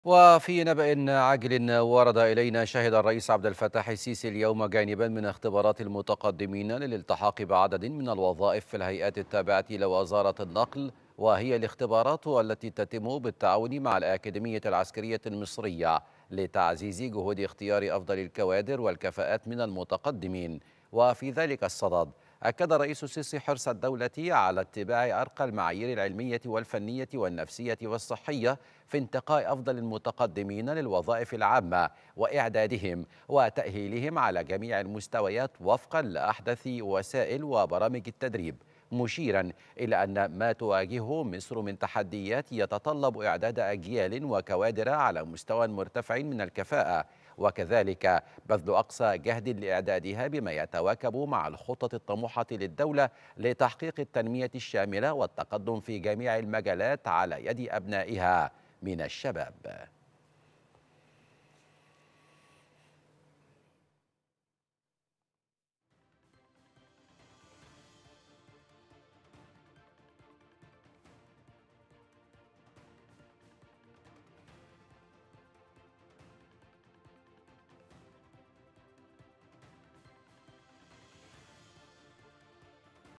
وفي نبأ عاجل ورد إلينا، شهد الرئيس عبد الفتاح السيسي اليوم جانبا من اختبارات المتقدمين للالتحاق بعدد من الوظائف في الهيئات التابعة لوزارة النقل، وهي الاختبارات التي تتم بالتعاون مع الأكاديمية العسكرية المصرية لتعزيز جهود اختيار أفضل الكوادر والكفاءات من المتقدمين. وفي ذلك الصدد أكد الرئيس السيسي حرص الدولة على اتباع أرقى المعايير العلمية والفنية والنفسية والصحية في انتقاء أفضل المتقدمين للوظائف العامة وإعدادهم وتأهيلهم على جميع المستويات وفقا لأحدث وسائل وبرامج التدريب، مشيرا إلى أن ما تواجهه مصر من تحديات يتطلب إعداد أجيال وكوادر على مستوى مرتفع من الكفاءة، وكذلك بذل أقصى جهد لإعدادها بما يتواكب مع الخطط الطموحة للدولة لتحقيق التنمية الشاملة والتقدم في جميع المجالات على يد أبنائها من الشباب.